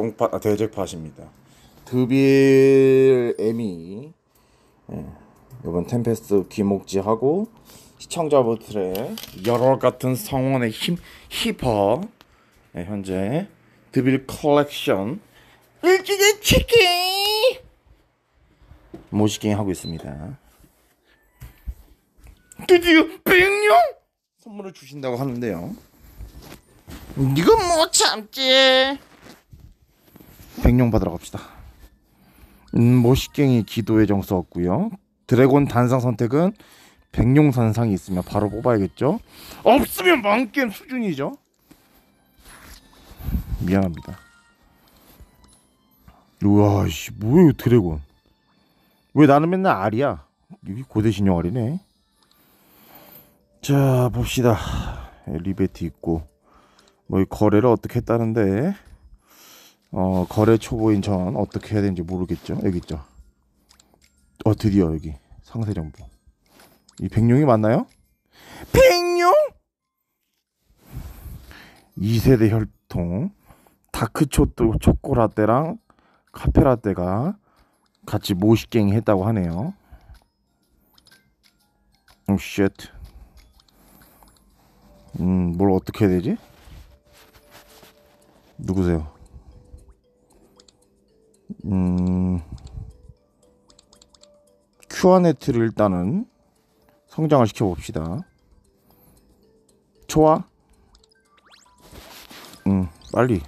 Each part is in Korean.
대잭팟입니다. 드빌 에미. 이번 템페스트 귀목지하고 시청자분들의 여러 같은 성원의 힙합. 현재 드빌 컬렉션 일찍이 치킨 모시킹 하고 있습니다. 드디어 100명 선물을 주신다고 하는데요. 이건 못 참지. 100명 받으러 갑시다. 모시갱이 기도의 정 썼고요. 드래곤 단상 선택은 100용 선상이 있으면 바로 뽑아야겠죠. 없으면 망게임 수준이죠. 미안합니다. 우와 씨 뭐야 드래곤. 왜 나는 맨날 R이야. 여기 고대신용 R이네. 자 봅시다. 리베트 있고 뭐 거래를 어떻게 했다는데 거래 초보인 전 어떻게 해야 되는지 모르겠죠. 여기 있죠. 드디어 여기 상세 정보. 이 백룡이 맞나요? 백룡? 2세대 혈통 다크 초코라떼랑 카페라떼가 같이 모시갱이 했다고 하네요. 오 쉣. 뭘 어떻게 해야 되지? 누구세요? 큐아네트를 일단은 성장을 시켜봅시다. 좋아? 빨리.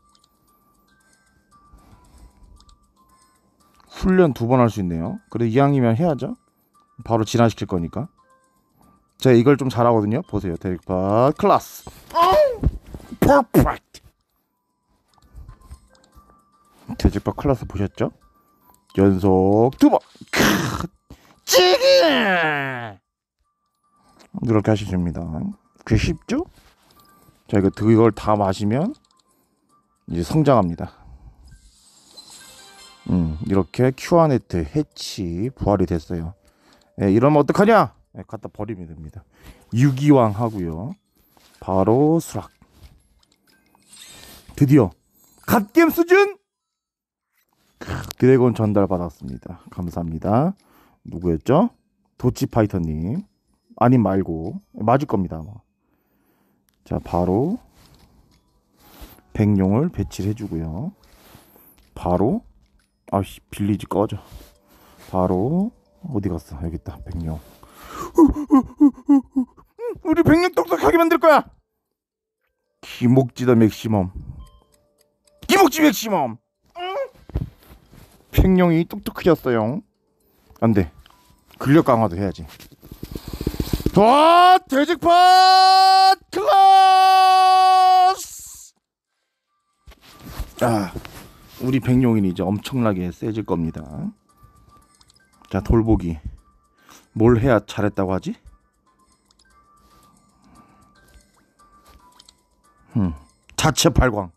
훈련 2번 할 수 있네요. 그래 이왕이면 해야죠. 바로 진화시킬 거니까. 제가 이걸 좀 잘하거든요. 보세요. 대륙파 클래스. 퍼펙트. 대륙파 클래스 보셨죠? 연속 2번. 찌기. 이렇게 하시면 됩니다. 그게 쉽죠? 자 이걸 다 마시면 이제 성장합니다. 이렇게 큐아네트 해치 부활이 됐어요. 이러면 어떡하냐? 갖다 버리면 됩니다. 유기왕 하고요. 바로 수락. 드디어 갓겜 수준 드래곤 전달 받았습니다. 감사합니다. 누구였죠? 도치파이터님. 아님 말고 맞을 겁니다 아마. 자 바로 백룡을 배치를 해주고요. 바로 아씨 빌리지 꺼져. 바로 어디 갔어? 여기 있다. 백룡. 우리 백룡 똑똑하게 만들 거야. 기목지다 맥시멈. 기목지 맥시멈. 백룡이 똑똑해졌어요. 안돼. 근력 강화도 해야지. 와 대직팟 클래스. 우리 백룡이 이제 엄청나게 세질 겁니다. 자 돌보기. 뭘 해야 잘했다고 하지? 자체 발광.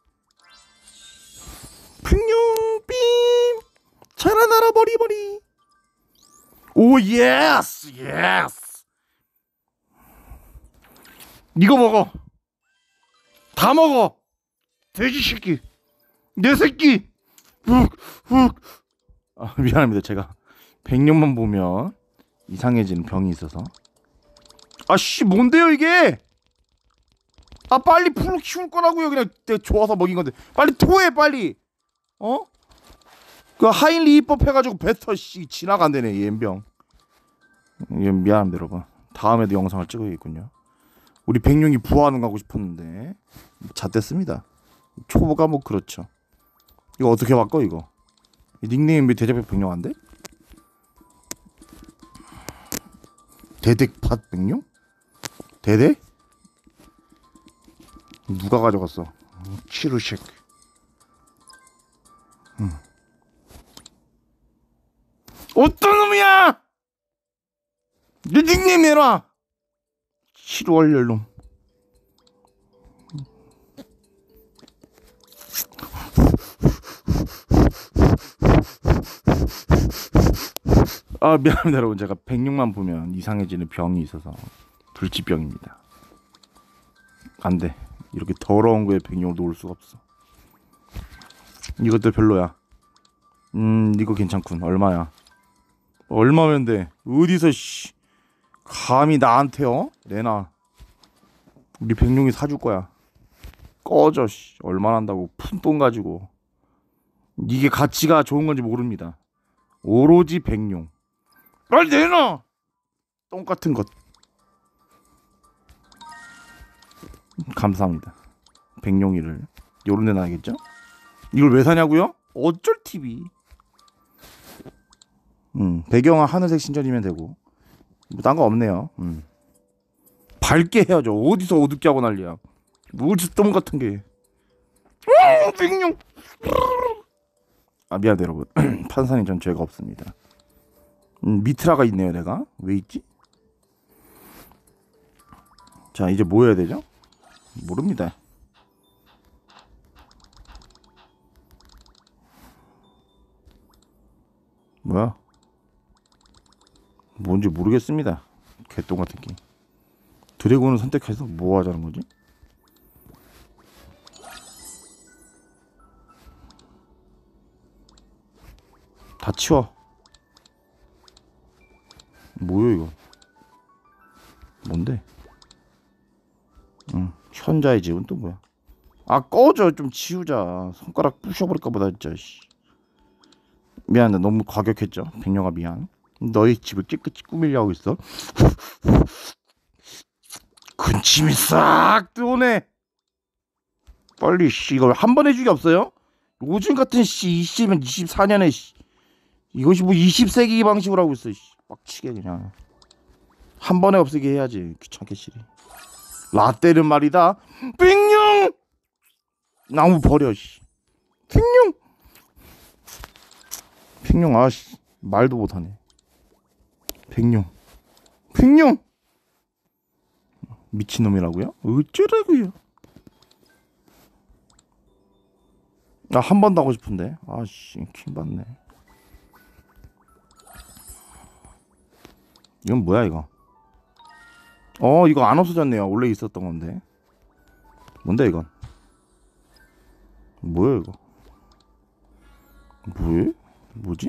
백룡 빔 자라나라 버리버리. 오 예스 예스. 이거 먹어. 다 먹어. 돼지 새끼. 내 새끼. 훅훅. 미안합니다. 제가 백룡만 보면 이상해지는 병이 있어서. 아씨 뭔데요 이게? 빨리 풀로 키울 거라고요. 그냥 좋아서 먹인 건데 빨리 토해 빨리. 그 하인리 입법 해가지고 뱉어 씨 지나간대네 이 엠병. 미안합니다 여러분. 다음에도 영상을 찍어야겠군요. 우리 백룡이 부화하는 거 하고 싶었는데 잣됐습니다. 초보가 뭐 그렇죠. 이거 어떻게 바꿔 이거? 닉네임이 대접의 백룡 안 돼? 대덱팟 백룡? 대대? 누가 가져갔어? 치루식. 어떤 놈이야? 내 닉네임 내놔. 치루얼열놈. 미안합니다 여러분. 제가 백룡만 보면 이상해지는 병이 있어서 불치병입니다. 안돼. 이렇게 더러운 거에 백룡을 놓을 수가 없어. 이것들 별로야. 이거 괜찮군. 얼마야? 얼마면 돼? 어디서 씨 감히 나한테 내놔. 우리 백룡이 사줄 거야. 꺼져 씨. 얼마나 한다고 푼돈 가지고. 이게 가치가 좋은 건지 모릅니다. 오로지 백룡. 빨리 내놔. 똥 같은 것. 감사합니다. 백룡이를 요런 데 놔야겠죠? 이걸 왜 사냐고요? 어쩔 TV. 배경은 하늘색 신전이면 되고 뭐 딴 거 없네요. 밝게 해야죠. 어디서 어둡게 하고 난리야. 무지 똥 같은 게. 백룡. 아 미안해 여러분. 판사님 전 죄가 없습니다. 미트라가 있네요. 내가 왜 있지? 자 이제 뭐 해야 되죠? 모릅니다. 뭐야? 뭔지 모르겠습니다. 개똥 같은 게임. 드래곤을 선택해서 뭐 하자는 거지? 다 치워. 뭐야 이거? 뭔데? 현자의 집은 또 뭐야? 아 꺼져. 좀 치우자. 손가락 부셔버릴까 보다 진짜. 미안해. 너무 과격했죠. 백령아 미안. 너희 집을 깨끗이 꾸밀려고 있어. 군침이 싹 들어오네. 빨리 이걸 한 번 해주기 없어요? 요즘 같은 24년에 이것이 뭐 20세기 방식으로 하고 있어. 빡치게 그냥 한 번에 없애게 해야지. 귀찮게 시리. 라떼는 말이다. 백룡 나무 버려. 백룡 백룡 아씨 말도 못하네. 백룡 미친놈이라고요? 어쩌라고요? 나 한 번 더 하고 싶은데. 아씨 킹받네. 이건 뭐야 이거? 이거 안 없어졌네요. 원래 있었던 건데. 뭔데 이건? 뭐야 이거? 뭐지?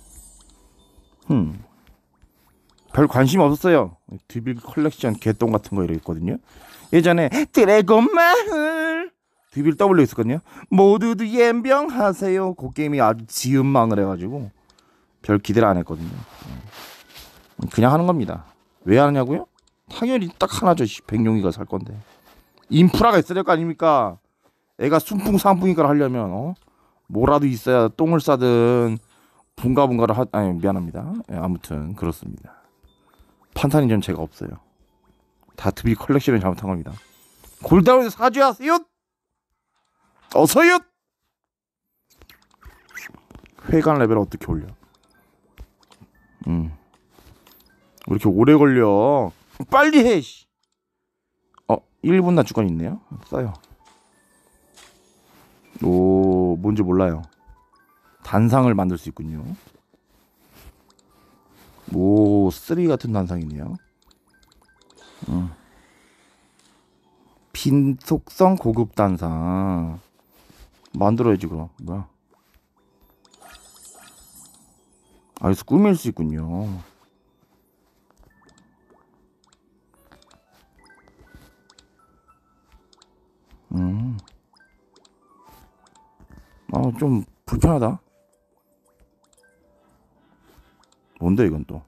별 관심 없었어요. 드빌 컬렉션 개똥 같은 거 이렇게 있거든요. 예전에 드래곤 마을 드빌 W 있었거든요. 모두들 옌병하세요. 그 게임이 아주 지음망을 해가지고 별 기대를 안 했거든요. 그냥 하는 겁니다. 왜 하느냐고요? 당연히 딱 하나죠. 백룡이가 살 건데 인프라가 있어야 될 거 아닙니까? 애가 순풍상풍이니까 하려면 뭐라도 있어야 똥을 싸든 분가분가를 아니 미안합니다. 아무튼 그렇습니다. 판단이 전 제가 없어요. 다 드빌 컬렉션을 잘못한 겁니다. 골다운에서 사죄하세요. 어서요. 회관 레벨 어떻게 올려? 왜 이렇게 오래 걸려? 빨리 해. 1분 낮추건 있네요. 써요. 오, 뭔지 몰라요. 단상을 만들 수 있군요. 오, 3 같은 단상이네요. 빈속성 고급 단상 만들어야지 그럼. 뭐야? 여기서 꾸밀 수 있군요. 좀 불편하다. 뭔데 이건 또?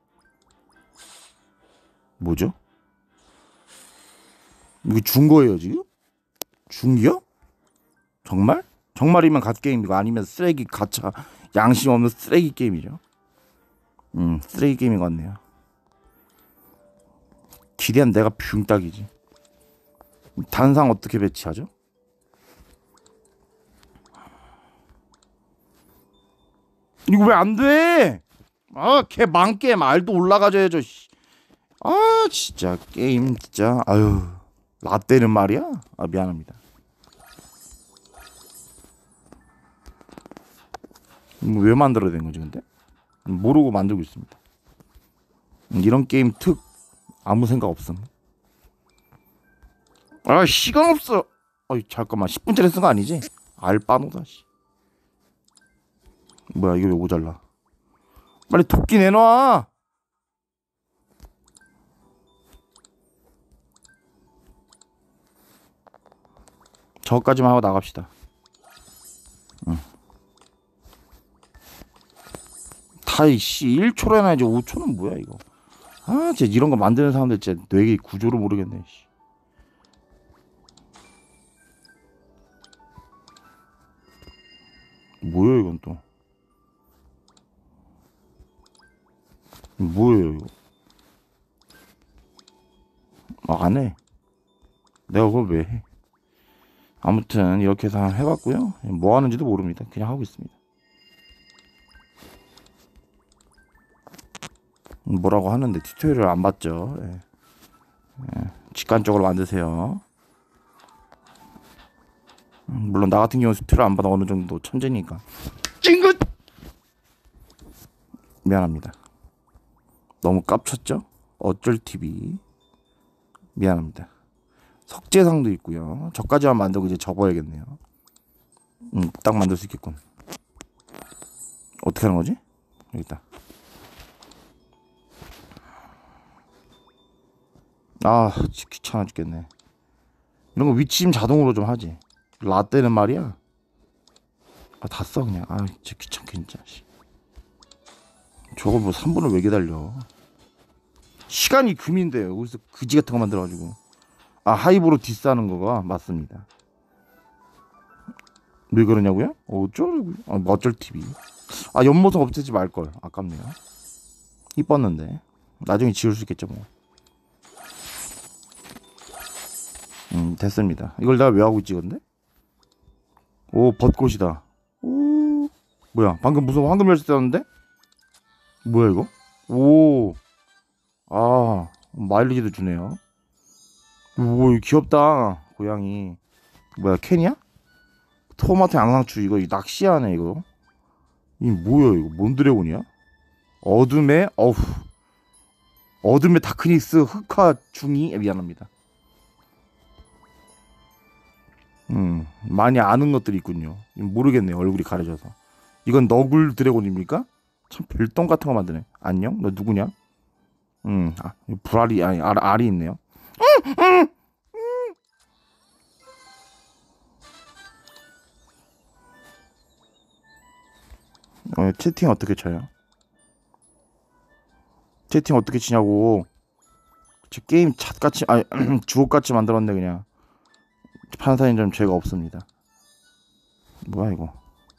뭐죠? 이거 준 거예요 지금? 중기요? 정말? 정말이면 갓게임이고 아니면 쓰레기 가차 양심 없는 쓰레기 게임이죠. 쓰레기 게임인 것 같네요. 기대한 내가 붕딱이지. 단상 어떻게 배치하죠? 이거 왜 안 돼? 걔 망게임 알도 올라가줘야죠. 진짜 게임 진짜 아유 라떼는 말이야. 미안합니다. 왜 만들어야 되는 거지 근데? 모르고 만들고 있습니다. 이런 게임 특 아무 생각 없음. 시간 없어. 잠깐만 10분짜리 쓴 거 아니지? 알바노다 씨. 뭐야 이게 왜 모자라? 빨리 도끼 내놔. 저까지만 하고 나갑시다. 응. 타이씨 1초로 해놔야지. 5초는 뭐야 이거. 아 진짜 이런 거 만드는 사람들 진짜 뇌의 구조를 모르겠네. 씨. 뭐야 이건 또. 뭐예요 이거. 안 해. 내가 그걸 왜 해. 아무튼 이렇게 해서 한번 해봤고요. 뭐 하는지도 모릅니다. 그냥 하고 있습니다. 뭐라고 하는데 튜토리얼을 안 봤죠. 예. 예. 직관적으로 만드세요. 물론 나 같은 경우 튜토리얼 안 봐도 어느 정도 천재니까. 찡긋! 미안합니다. 너무 깝쳤죠? 어쩔 TV. 미안합니다. 석재상도 있고요. 저까지만 만들고 이제 접어야겠네요. 딱 만들 수 있겠군. 어떻게 하는 거지? 여기 있다. 아, 귀찮아 죽겠네. 이런 거 위치 좀 자동으로 좀 하지. 라떼는 말이야. 아, 다 써 그냥. 아, 진짜 귀찮게 진짜. 저거 뭐 3분을 왜 기다려? 시간이 금인데 여기서 그지 같은 거 만들어가지고. 아, 하이브로 디스하는 거가 맞습니다. 왜 그러냐고요? 어쩌라고요? 아, 뭐 어쩔 TV. 아, 연못은 없애지 말걸. 아깝네요. 이뻤는데 나중에 지울 수 있겠죠 뭐. 됐습니다. 이걸 내가 왜 하고 있지 근데? 오, 벚꽃이다. 오, 뭐야 방금 무슨 황금 열쇠 떴는데? 뭐야 이거? 오, 아, 마일리지도 주네요. 오, 귀엽다 고양이. 뭐야 캔이야? 토마토 양상추. 이거 낚시하네 이거. 이 뭐야 이거 뭔 드래곤이야? 어둠의 어후, 어둠의 다크니스 흑화 중이. 미안합니다. 많이 아는 것들이 있군요. 모르겠네요. 얼굴이 가려져서. 이건 너굴 드래곤입니까? 참 별똥 같은 거 만드네. 안녕? 너 누구냐? 아, 불알이 아니 알이 있네요. 채팅 어떻게 쳐요? 채팅 어떻게 치냐고. 제 게임 잣같이 아니 주옥같이 만들었네 그냥. 판사인 점 죄가 없습니다. 뭐야 이거.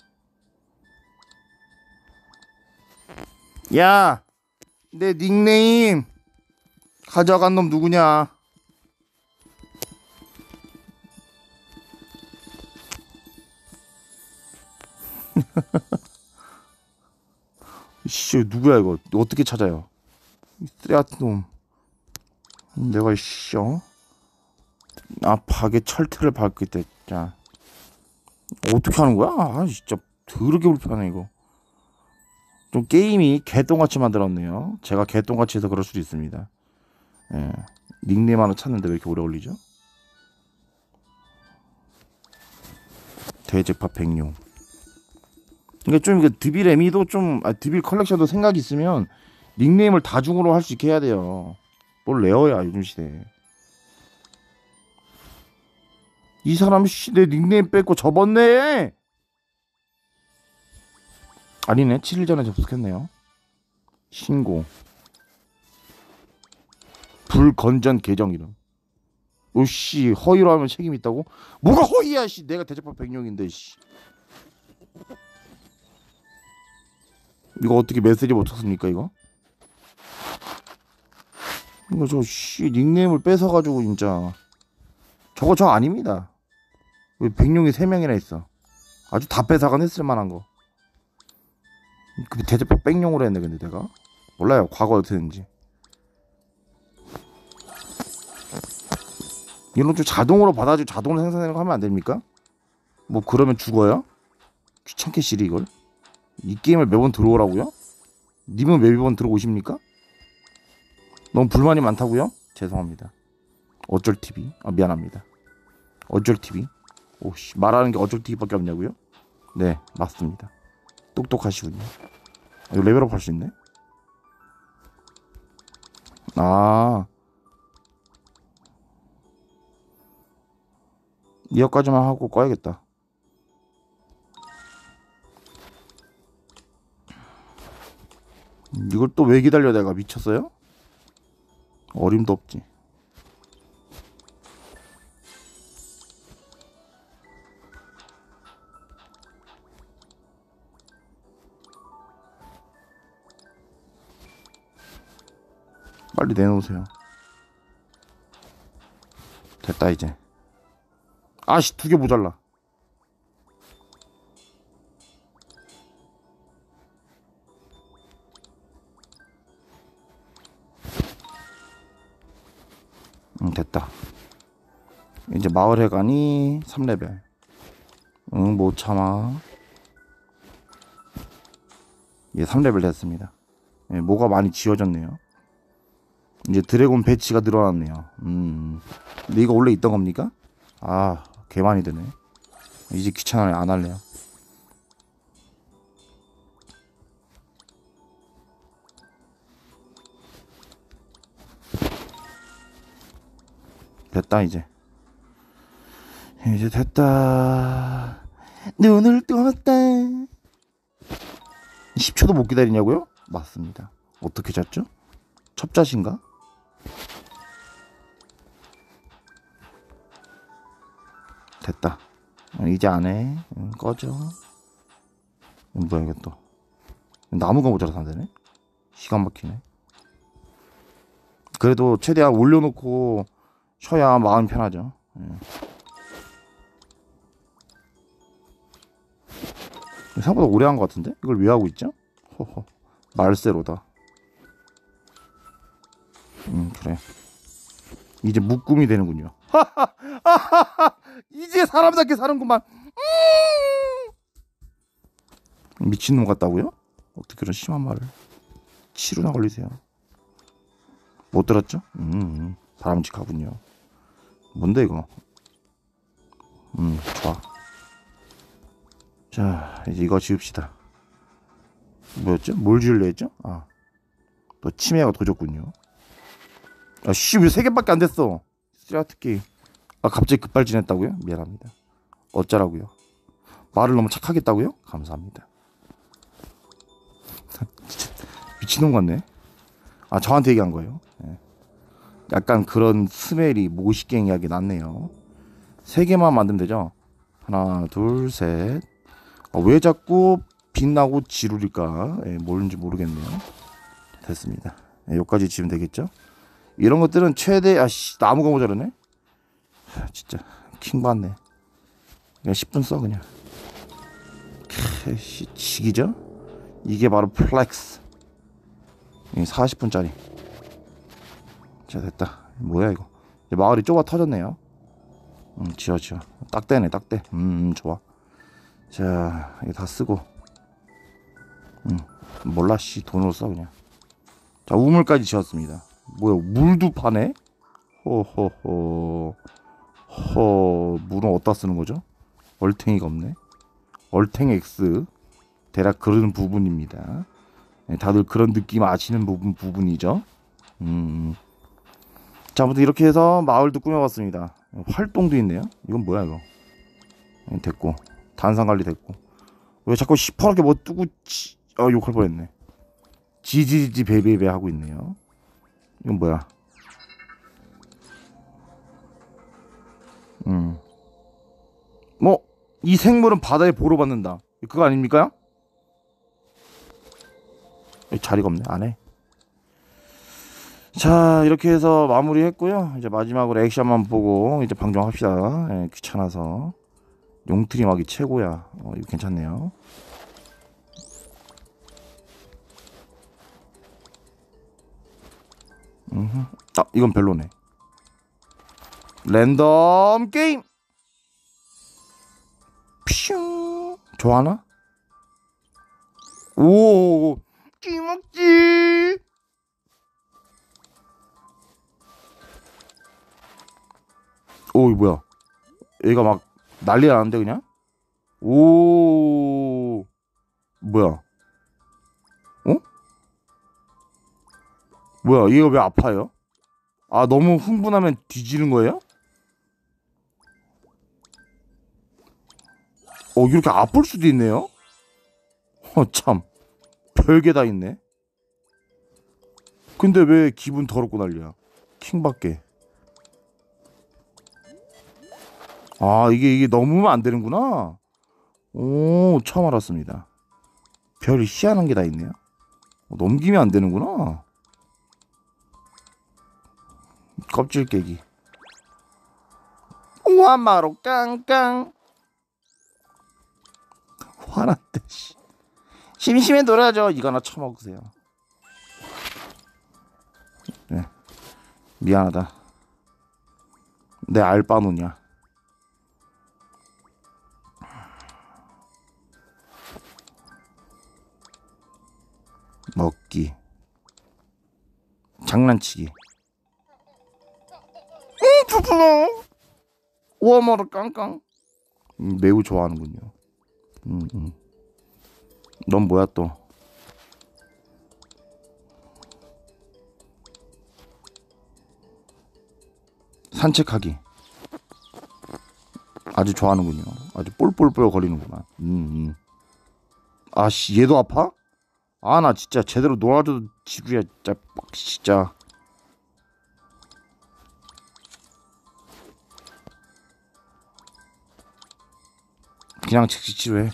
야, 내 닉네임 가져간 놈 누구냐? 씨, 누구야 이거? 어떻게 찾아요? 쓰레 같은 놈. 내가 씨, 아, 박에 철퇴를 밟을 때, 자, 어떻게 하는 거야? 아, 진짜 더럽게 불편해 이거. 좀 게임이 개똥같이 만들었네요. 제가 개똥같이 해서 그럴 수도 있습니다. 예. 닉네임 하나 찾는데 왜 이렇게 오래 걸리죠? 대제파 백룡. 그러니까 좀 드빌 에미도 좀 드빌 컬렉션도 생각이 있으면 닉네임을 다중으로 할 수 있게 해야 돼요. 뭘 레어야 요즘 시대에. 이 사람 씨 내 닉네임 뺏고 접었네. 아니네, 7일 전에 접속했네요. 신고 불건전 계정 이름. 오씨, 허위로 하면 책임 있다고? 뭐가 허위야 씨. 내가 대제파 백룡인데 씨. 이거 어떻게 메시지 못 쳤습니까 이거? 이거 저 씨 닉네임을 뺏어가지고 진짜. 저거 저 아닙니다. 왜 백룡이 3명이나 있어. 아주 다 뺏어간 했을 만한 거. 그 대제파 백룡으로 했네. 근데 내가 몰라요 과거 어떻게 했는지. 이런 좀 자동으로 받아주고 자동으로 생산하는 거 하면 안 됩니까? 뭐 그러면 죽어요? 귀찮게 시리 이걸. 이 게임을 매번 들어오라고요? 님은 왜 매번 들어오십니까? 너무 불만이 많다고요? 죄송합니다. 어쩔 TV. 아, 미안합니다. 어쩔 TV. 오씨, 말하는 게 어쩔 TV밖에 없냐고요? 네, 맞습니다. 똑똑하시군요. 이거 레벨업 할 수 있네. 아, 이거까지만 하고 꺼야겠다. 이걸 또 왜 기다려? 내가 미쳤어요? 어림도 없지. 빨리 내놓으세요. 됐다 이제. 아씨, 2개 모자라. 됐다. 이제 마을에 가니 3레벨. 못 참아. 예, 3레벨 됐습니다. 예, 뭐가 많이 지워졌네요. 이제 드래곤 배치가 늘어났네요. 근데 이거 원래 있던 겁니까? 아, 개 많이 드네. 이제 귀찮아요. 안 할래요. 됐다 이제. 이제 됐다. 눈을 떴다. 10초도 못 기다리냐고요? 맞습니다. 어떻게 잤죠? 첩자신가? 됐다. 이제 안 해. 꺼져. 뭐야 이게 또. 나무가 모자라서 안 되네. 시간 막히네. 그래도 최대한 올려놓고 쉬어야 마음 편하죠. 생각보다 오래 한 것 같은데? 이걸 왜 하고 있죠? 호호. 말세로다. 그래. 이제 묶음이 되는군요. 이제 사람답게 사는구만. 미친놈 같다고요? 어떻게 그런 심한 말을. 치료나 걸리세요. 못 들었죠? 사람직하군요. 뭔데 이거? 좋아. 자, 이제 이거 지읍시다. 뭐였죠? 뭘 지으려 했죠? 아, 또 치매가 도졌군요. 아, 씨, 왜 3개밖에 안 됐어? 쓰라트키. 아, 갑자기 급발진했다고요? 미안합니다. 어쩌라고요? 말을 너무 착하게 했다고요? 감사합니다. 진짜 미친놈 같네. 아, 저한테 얘기한 거예요. 네. 약간 그런 스멜이 모시갱이하게 났네요. 3개만 만들면 되죠? 하나, 둘, 셋. 왜 자꾸 빛나고 지루릴까? 뭔지 모르겠네요. 됐습니다. 여기까지 지으면 되겠죠? 이런 것들은 최대. 아씨, 나무가 모자라네. 진짜 킹받네. 그냥 10분 써 그냥. 지기죠? 이게 바로 플렉스. 40분짜리. 자, 됐다. 뭐야 이거. 이제 마을이 좁아 터졌네요. 지어. 딱 되네, 딱 돼. 좋아. 자, 이거 다 쓰고. 몰라, 씨. 돈으로 써 그냥. 자, 우물까지 지었습니다. 뭐야, 물도 파네? 호호호. 물은 어디다 쓰는 거죠? 얼탱이가 없네. 얼탱 X. 대략 그런 부분입니다. 다들 그런 느낌 아시는 부분이죠. 자, 아무튼 이렇게 해서 마을도 꾸며봤습니다. 활동도 있네요. 이건 뭐야 이거. 됐고. 단상관리 됐고. 왜 자꾸 시퍼렇게 뭐 뜨고 욕할 뻔했네. 지지지 베베베 하고 있네요. 이건 뭐야. 뭐 이 생물은 바다에 보러 받는다. 그거 아닙니까? 자리가 없네. 안 해. 자, 이렇게 해서 마무리했고요. 이제 마지막으로 액션만 보고 이제 방종합시다. 귀찮아서. 용트림하기 최고야. 이거 괜찮네요. 아, 이건 별로네. 랜덤 게임. 퓨. 좋아하나? 오, 끼먹지. 오, 이거 뭐야? 얘가 막 난리 나는데 그냥? 오, 뭐야? 어? 뭐야? 얘가 왜 아파요? 아, 너무 흥분하면 뒤지는 거예요? 이렇게 아플 수도 있네요? 참. 별게 다 있네. 근데 왜 기분 더럽고 난리야? 킹밖에. 아, 이게 넘으면 안 되는구나. 오, 처음 알았습니다. 별이 희한한 게 다 있네요. 넘기면 안 되는구나. 껍질 깨기. 우와, 마로 깡깡. 화났대, 씨. 심심해 놀아줘. 이거나 처먹으세요. 네. 미안하다. 내 알바노냐. 먹기. 장난치기. 푸푸. 우어머르 깡깡. 매우 좋아하는군요. 넌 뭐야 또? 산책하기. 아주 좋아하는군요. 아주 볼볼볼 거리는구만. 아씨, 얘도 아파? 아, 나 진짜 제대로 놀아줘도 지루야. 진짜 빡, 진짜. 그냥 즉시 치료해.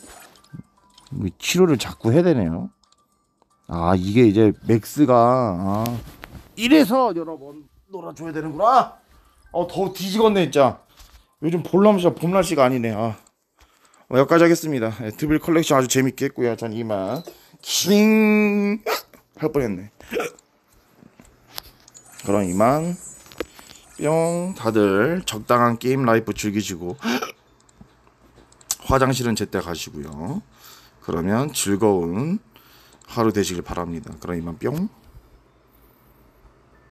치료를 자꾸 해야 되네요. 아, 이게 이제 맥스가 이래서 여러 번 놀아줘야 되는구나. 더 뒤지겠네 진짜. 요즘 볼날씨가 봄 날씨가 아니네. 여기까지 하겠습니다. 드빌 컬렉션 아주 재밌게 했고요. 전 이만 킹 할 뻔했네. 그럼 이만 뿅. 다들 적당한 게임 라이프 즐기시고 화장실은 제때 가시고요. 그러면 즐거운 하루 되시길 바랍니다. 그럼 이만 뿅.